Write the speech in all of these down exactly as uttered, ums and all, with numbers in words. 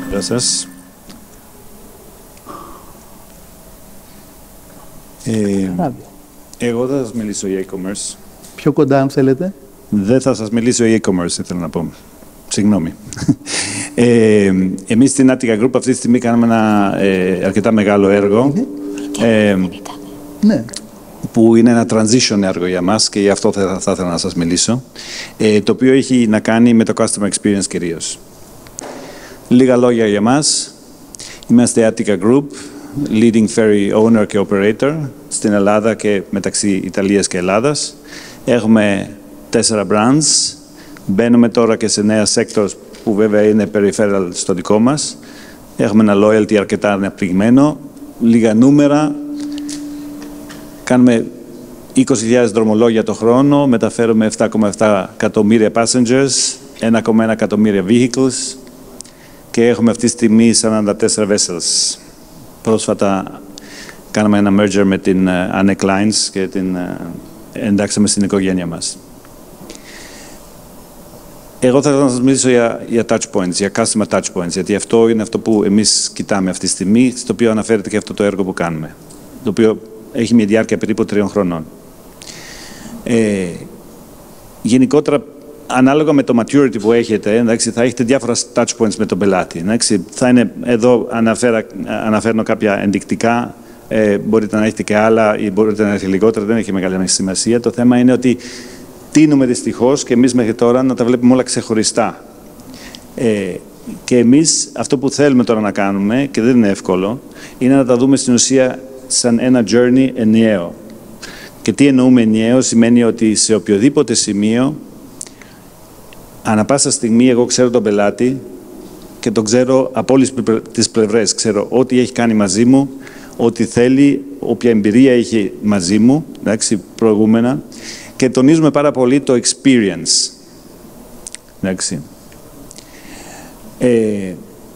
Γεια σας. Ε, εγώ δεν θα σας μιλήσω για e-commerce. Πιο κοντά, αν θέλετε. Δεν θα σας μιλήσω για e-commerce, ήθελα να πω. Συγγνώμη. Ε, εμείς στην Attica Group αυτή τη στιγμή κάναμε ένα ε, αρκετά μεγάλο έργο. Ε, Ναι. που είναι ένα transition έργο για μας και γι' αυτό θα, θα ήθελα να σας μιλήσω, ε, το οποίο έχει να κάνει με το customer experience κυρίως. Λίγα λόγια για μας. Είμαστε Attica Group, leading ferry owner και operator στην Ελλάδα και μεταξύ Ιταλίας και Ελλάδας. Έχουμε τέσσερα brands. Μπαίνουμε τώρα και σε νέα sectors που βέβαια είναι peripheral στο δικό μας. Έχουμε ένα loyalty αρκετά αναπτυγμένο, λίγα νούμερα. Κάνουμε είκοσι χιλιάδες δρομολόγια το χρόνο, μεταφέρουμε επτά κόμμα επτά εκατομμύρια passengers, ένα κόμμα ένα εκατομμύρια vehicles και έχουμε αυτή τη στιγμή σαράντα τέσσερα vessels. Πρόσφατα κάναμε ένα merger με την Anek Lines και την εντάξαμε στην οικογένεια μας. Εγώ θα ήθελα να σας μιλήσω για, για touch points, για customer touch points, γιατί αυτό είναι αυτό που εμείς κοιτάμε αυτή τη στιγμή, στο οποίο αναφέρεται και αυτό το έργο που κάνουμε, το οποίο έχει μια διάρκεια περίπου τριών χρονών. Ε, γενικότερα, ανάλογα με το maturity που έχετε, εντάξει, θα έχετε διάφορα touch points με τον πελάτη. Εντάξει, θα είναι, εδώ αναφέρα, αναφέρω κάποια ενδεικτικά, ε, μπορείτε να έχετε και άλλα ή μπορείτε να έχετε λιγότερα, δεν έχει μεγάλη σημασία. Το θέμα είναι ότι τείνουμε δυστυχώς και εμείς μέχρι τώρα να τα βλέπουμε όλα ξεχωριστά. Ε, και εμείς αυτό που θέλουμε τώρα να κάνουμε, και δεν είναι εύκολο, είναι να τα δούμε στην ουσία σαν ένα journey ενιαίο. Και τι εννοούμε ενιαίο, σημαίνει ότι σε οποιοδήποτε σημείο, ανά πάσα στιγμή, εγώ ξέρω τον πελάτη και τον ξέρω από όλες τις πλευρές. Ξέρω ό,τι έχει κάνει μαζί μου, ό,τι θέλει, όποια εμπειρία έχει μαζί μου, εντάξει, προηγούμενα. Και τονίζουμε πάρα πολύ το experience. Εντάξει. Ε,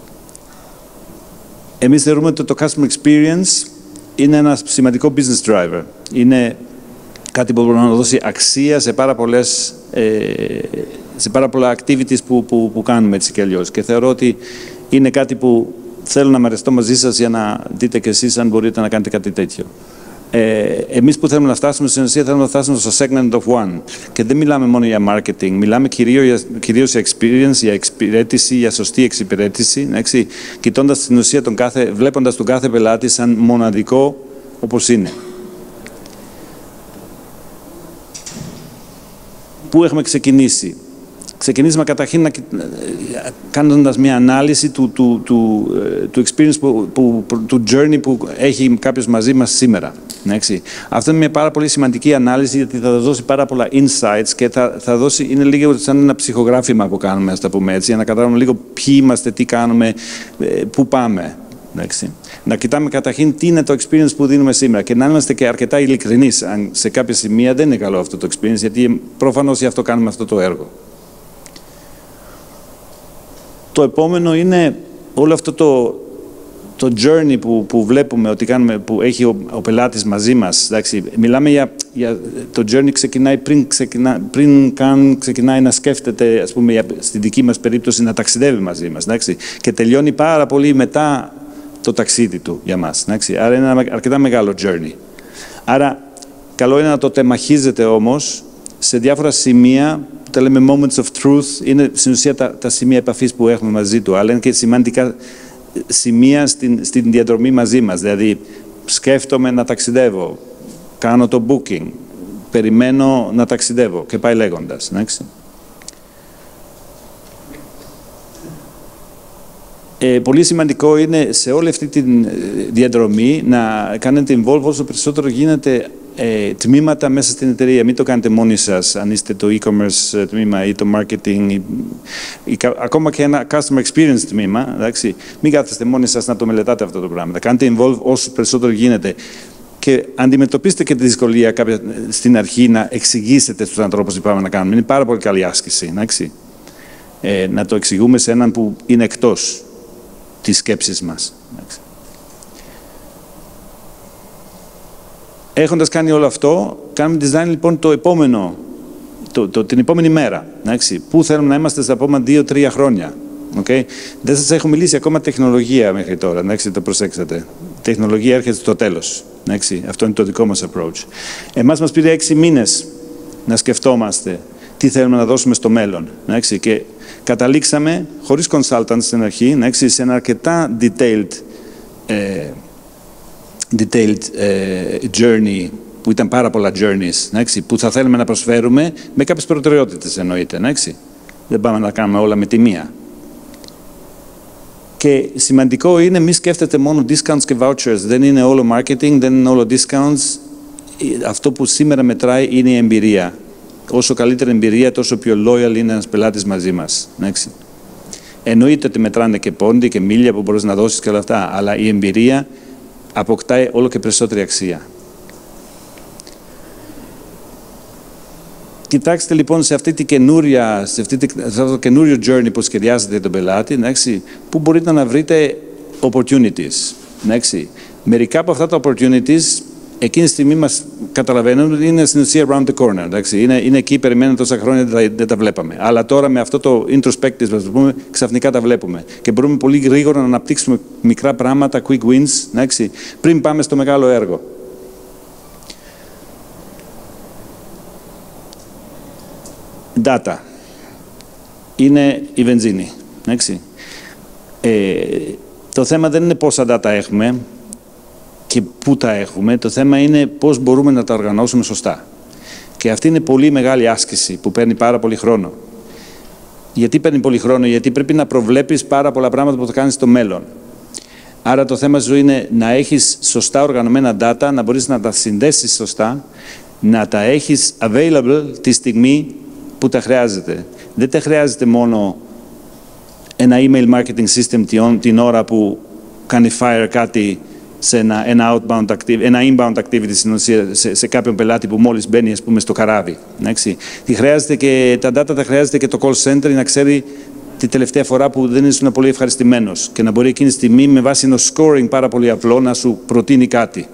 εμείς θεωρούμε ότι το customer experience είναι ένα σημαντικό business driver. Είναι κάτι που μπορεί να δώσει αξία σε πάρα, πολλές, ε, σε πάρα πολλά activities που, που, που κάνουμε έτσι και αλλιώς. Και θεωρώ ότι είναι κάτι που θέλω να μοιραστώ μαζί σας για να δείτε κι εσείς αν μπορείτε να κάνετε κάτι τέτοιο. Ε, εμείς που θέλουμε να φτάσουμε στην ουσία θέλουμε να φτάσουμε στο segment of one. Και δεν μιλάμε μόνο για marketing, μιλάμε κυρίως, κυρίως για experience, για εξυπηρέτηση, για σωστή εξυπηρέτηση. Έτσι, κοιτώντας την ουσία τον κάθε, βλέποντας τον κάθε πελάτη σαν μοναδικό όπως είναι. Πού έχουμε ξεκινήσει? Ξεκινήσαμε καταρχήν κάνοντας μια ανάλυση του, του, του, του experience, που, που, του journey που έχει κάποιος μαζί μας σήμερα. Έτσι. Αυτό είναι μια πάρα πολύ σημαντική ανάλυση, γιατί θα δώσει πάρα πολλά insights και θα, θα δώσει, είναι λίγο σαν ένα ψυχογράφημα που κάνουμε, ας τα πούμε έτσι, για να καταλάβουμε λίγο ποιοι είμαστε, τι κάνουμε, πού πάμε. Έτσι. Να κοιτάμε καταρχήν τι είναι το experience που δίνουμε σήμερα και να είμαστε και αρκετά ειλικρινείς. Αν σε κάποια σημεία δεν είναι καλό αυτό το experience, γιατί προφανώς γι' αυτό κάνουμε αυτό το έργο. Το επόμενο είναι όλο αυτό το, το journey που, που βλέπουμε ότι κάνουμε, που έχει ο, ο πελάτης μαζί μας. Εντάξει, μιλάμε για, για το journey ξεκινάει πριν, ξεκινά, πριν καν ξεκινάει να σκέφτεται, ας πούμε, για, στη δική μας περίπτωση να ταξιδεύει μαζί μας. Εντάξει, και τελειώνει πάρα πολύ μετά το ταξίδι του για μας. Εντάξει, άρα είναι ένα αρκετά μεγάλο journey. Άρα καλό είναι να το τεμαχίζετε όμως σε διάφορα σημεία. Τα λέμε moments of truth, είναι στην ουσία τα, τα σημεία επαφής που έχουμε μαζί του, αλλά είναι και σημαντικά σημεία στην, στην διαδρομή μαζί μας. Δηλαδή, σκέφτομαι να ταξιδεύω, κάνω το booking, περιμένω να ταξιδεύω και πάει λέγοντας. Εντάξει. Ε, πολύ σημαντικό είναι σε όλη αυτή τη διαδρομή να κάνετε involve όσο περισσότερο γίνεται ε, τμήματα μέσα στην εταιρεία. Μην το κάνετε μόνοι σας, αν είστε το e-commerce τμήμα ή το marketing ή, ή, ακόμα και ένα customer experience τμήμα. Εντάξει. Μην κάθεστε μόνοι σας να το μελετάτε αυτό το πράγμα. Κάντε involve όσο περισσότερο γίνεται. Και αντιμετωπίστε και τη δυσκολία κάποια, στην αρχή να εξηγήσετε στους ανθρώπους τι πάμε να κάνουμε. Είναι πάρα πολύ καλή άσκηση. Εντάξει. Ε, να το εξηγούμε σε έναν που είναι εκτός τις σκέψεις μας. Έχοντας κάνει όλο αυτό, κάνουμε design λοιπόν το επόμενο, το, το, την επόμενη μέρα. Εντάξει. Πού θέλουμε να είμαστε στα επόμενα δύο τρία χρόνια. Okay. Δεν σας έχω μιλήσει ακόμα τεχνολογία μέχρι τώρα, εντάξει, το προσέξατε. Τεχνολογία έρχεται στο τέλος. Εντάξει. Αυτό είναι το δικό μας approach. Εμάς μας πήρε έξι μήνες να σκεφτόμαστε τι θέλουμε να δώσουμε στο μέλλον. Εντάξει. Και καταλήξαμε, χωρίς consultants στην αρχή, εντάξει, σε ένα αρκετά detailed, ε, detailed ε, journey, που ήταν πάρα πολλά journeys, εντάξει, που θα θέλουμε να προσφέρουμε με κάποιες προτεραιότητες, εννοείται. Εντάξει. Δεν πάμε να κάνουμε όλα με τη μία. Και σημαντικό είναι μη σκέφτεται μόνο discounts και vouchers. Δεν είναι όλο marketing, δεν είναι όλο discounts. Αυτό που σήμερα μετράει είναι η εμπειρία. Όσο καλύτερη εμπειρία, τόσο πιο loyal είναι ένας πελάτης μαζί μας. Εντάξει. Εννοείται ότι μετράνε και πόντι και μίλια που μπορείς να δώσεις και όλα αυτά, αλλά η εμπειρία αποκτάει όλο και περισσότερη αξία. Κοιτάξτε λοιπόν σε αυτή τη καινούρια, σε, αυτή τη, σε αυτό το καινούριο journey που σχεδιάζετε τον πελάτη, εντάξει, που μπορείτε να βρείτε opportunities. Εντάξει. Μερικά από αυτά τα opportunities, εκείνη τη στιγμή μας καταλαβαίνουν ότι είναι στην ουσία around the corner. Εντάξει. Είναι, είναι εκεί, περιμένουν τόσα χρόνια, δεν, δεν τα βλέπαμε. Αλλά τώρα με αυτό το introspective, ας πούμε, ξαφνικά τα βλέπουμε. Και μπορούμε πολύ γρήγορα να αναπτύξουμε μικρά πράγματα, quick wins, εντάξει, πριν πάμε στο μεγάλο έργο. Data. Είναι η βενζίνη. Ε, το θέμα δεν είναι πόσα data έχουμε και πού τα έχουμε. Το θέμα είναι πώς μπορούμε να τα οργανώσουμε σωστά. Και αυτή είναι πολύ μεγάλη άσκηση που παίρνει πάρα πολύ χρόνο. Γιατί παίρνει πολύ χρόνο? Γιατί πρέπει να προβλέπεις πάρα πολλά πράγματα που θα κάνεις στο μέλλον. Άρα το θέμα σου είναι να έχεις σωστά οργανωμένα data, να μπορείς να τα συνδέσεις σωστά, να τα έχεις available τη στιγμή που τα χρειάζεται. Δεν τα χρειάζεται μόνο ένα email marketing system την ώρα που κάνει fire κάτι σε ένα, ένα, outbound activity, ένα inbound activity στην ουσία, σε, σε κάποιον πελάτη που μόλις μπαίνει, ας πούμε, στο καράβι. Τι χρειάζεται και, τα data τα χρειάζεται και το call center να ξέρει τη τελευταία φορά που δεν ήσουν πολύ ευχαριστημένος και να μπορεί εκείνη τη στιγμή με βάση ένα scoring πάρα πολύ απλό να σου προτείνει κάτι.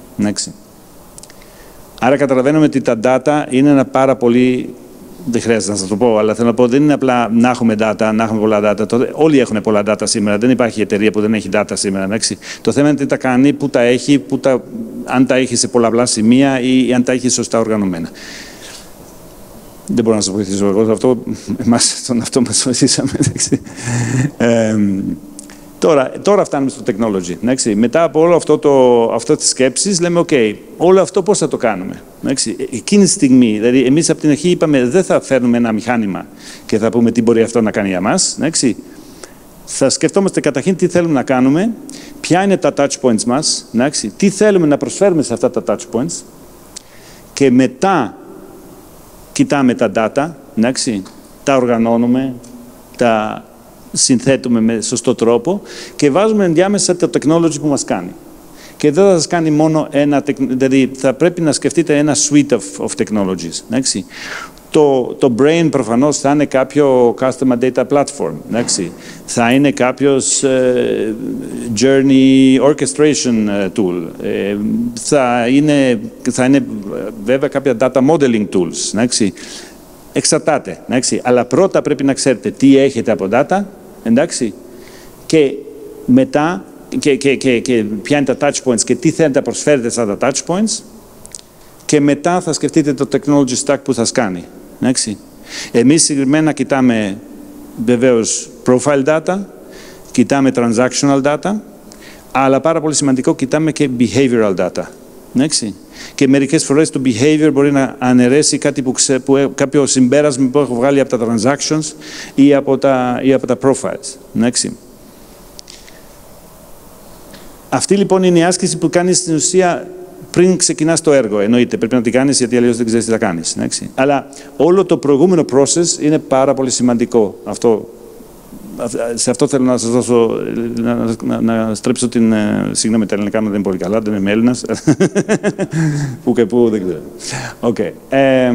Άρα καταλαβαίνουμε ότι τα data είναι ένα πάρα πολύ... Δεν χρειάζεται να σας το πω, αλλά θέλω να πω δεν είναι απλά να έχουμε data, να έχουμε πολλά data. Όλοι έχουν πολλά data σήμερα. Δεν υπάρχει εταιρεία που δεν έχει data σήμερα. Εντάξει. Το θέμα είναι τι τα κάνει, πού τα έχει, πού τα, αν τα έχει σε πολλαπλά σημεία ή αν τα έχει σωστά οργανωμένα. Δεν μπορώ να σας βοηθήσω εγώ σε αυτό. Εμάς στον αυτό μας βοηθήσαμε. ε, τώρα, τώρα φτάνουμε στο technology. Εντάξει. Μετά από όλο αυτό το, αυτό τις σκέψεις, λέμε, OK, όλο αυτό πώς θα το κάνουμε. Εντάξει. Εκείνη τη στιγμή, δηλαδή εμείς από την αρχή είπαμε δεν θα φέρνουμε ένα μηχάνημα και θα πούμε τι μπορεί αυτό να κάνει για μας. Εντάξει. Θα σκεφτόμαστε καταρχήν τι θέλουμε να κάνουμε, ποια είναι τα touch points μας, εντάξει. Τι θέλουμε να προσφέρουμε σε αυτά τα touch points και μετά κοιτάμε τα data, εντάξει. Τα οργανώνουμε, τα συνθέτουμε με σωστό τρόπο και βάζουμε ενδιάμεσα το technology που μας κάνει. Και δεν θα σας κάνει μόνο ένα, δηλαδή θα πρέπει να σκεφτείτε ένα suite of, of technologies. Εντάξει. Το, το Brain προφανώς θα είναι κάποιο Customer Data Platform. Εντάξει. Θα είναι κάποιος uh, Journey Orchestration Tool. Ε, θα, είναι, θα είναι βέβαια κάποια Data Modeling Tools. Εντάξει. Εξαρτάται. Εντάξει. Αλλά πρώτα πρέπει να ξέρετε τι έχετε από data, εντάξει, και μετά και, και, και, και ποια είναι τα touch points και τι θέλετε να προσφέρετε στα τα touch points και μετά θα σκεφτείτε το technology stack που θα σας κάνει. Εντάξει. Εμείς συγκεκριμένα κοιτάμε βεβαίως profile data, κοιτάμε transactional data, αλλά πάρα πολύ σημαντικό κοιτάμε και behavioral data. Εντάξει. Και μερικές φορές το behavior μπορεί να αναιρέσει κάτι που ξε, που, κάποιο συμπέρασμα που έχω βγάλει από τα transactions ή από τα, ή από τα profiles. Εντάξει. Αυτή λοιπόν είναι η άσκηση που κάνεις στην ουσία πριν ξεκινάς το έργο. Εννοείται, πρέπει να την κάνεις γιατί αλλιώς δεν ξέρεις τι θα κάνεις. Εντάξει. Αλλά όλο το προηγούμενο process είναι πάρα πολύ σημαντικό. Αυτό, σε αυτό θέλω να σας δώσω, να, να, να στρέψω την... Συγγνώμη, τα ελληνικά μου δεν είναι πολύ καλά, δεν είμαι Έλληνας. Πού και πού, δεν ξέρω. Okay. Ε,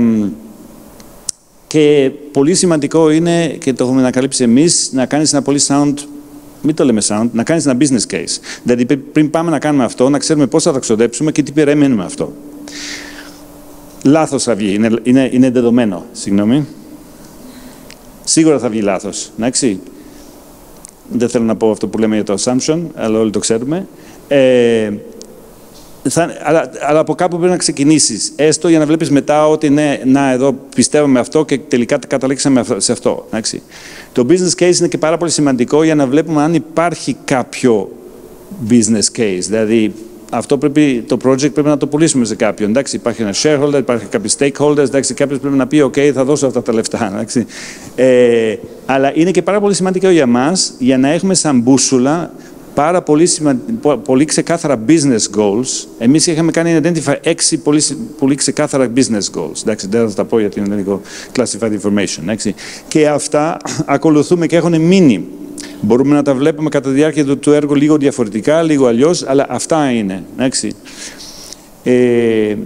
και πολύ σημαντικό είναι, και το έχουμε ανακαλύψει εμείς, να κάνεις ένα πολύ sound, μην το λέμε sound, να κάνεις ένα business case. Δηλαδή πριν πάμε να κάνουμε αυτό, να ξέρουμε πώς θα το ξοδέψουμε και τι περιμένουμε αυτό. Λάθος θα βγει, είναι, είναι, είναι δεδομένο, συγγνώμη. Σίγουρα θα βγει λάθος, εντάξει. δεν θέλω να πω αυτό που λέμε για το assumption, αλλά όλοι το ξέρουμε. Ε, θα, αλλά, αλλά από κάπου πρέπει να ξεκινήσεις, έστω για να βλέπεις μετά ότι ναι, να εδώ πιστεύαμε αυτό και τελικά καταλήξαμε σε αυτό. Εντάξει. Το business case είναι και πάρα πολύ σημαντικό για να βλέπουμε αν υπάρχει κάποιο business case, δηλαδή αυτό πρέπει, το project πρέπει να το πουλήσουμε σε κάποιον. Εντάξει, υπάρχει ένα shareholder, υπάρχει κάποιοι stakeholders, εντάξει, κάποιος πρέπει να πει «OK, θα δώσω αυτά τα λεφτά». Εντάξει. Ε, αλλά είναι και πάρα πολύ σημαντικό για μας, για να έχουμε σαν μπούσουλα πάρα πολύ, σημα... πολύ ξεκάθαρα business goals. Εμείς είχαμε κάνει identify έξι πολύ, πολύ ξεκάθαρα business goals. Εντάξει, δεν θα τα πω γιατί είναι λίγο classified information. Εντάξει. Και αυτά ακολουθούμε και έχουν μείνει. Μπορούμε να τα βλέπουμε κατά τη διάρκεια του, του έργου λίγο διαφορετικά, λίγο αλλιώς, αλλά αυτά είναι. Εντάξει. Ε,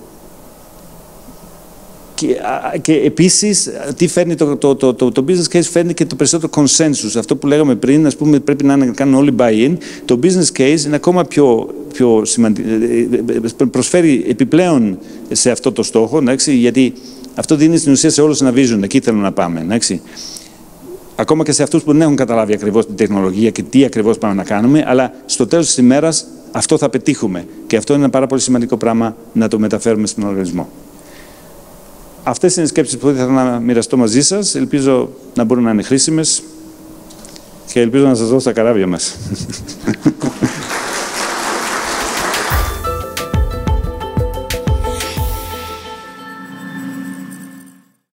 και, και επίσης, τι φέρνει το, το, το, το, το business case, φέρνει και το περισσότερο consensus. Αυτό που λέγαμε πριν, ας πούμε, πρέπει να κάνουν όλοι buy-in. Το business case είναι ακόμα πιο, πιο σημαντικό, προσφέρει επιπλέον σε αυτό το στόχο, εντάξει, γιατί αυτό δίνει στην ουσία σε όλους να vision, εκεί θέλουν να πάμε. Εντάξει. Ακόμα και σε αυτούς που δεν έχουν καταλάβει ακριβώς την τεχνολογία και τι ακριβώς πάμε να κάνουμε, αλλά στο τέλος της ημέρας αυτό θα πετύχουμε. Και αυτό είναι ένα πάρα πολύ σημαντικό πράγμα να το μεταφέρουμε στον οργανισμό. Αυτές είναι οι σκέψεις που ήθελα να μοιραστώ μαζί σας. Ελπίζω να μπορούν να είναι χρήσιμες και ελπίζω να σας δώσω τα καράβια μας.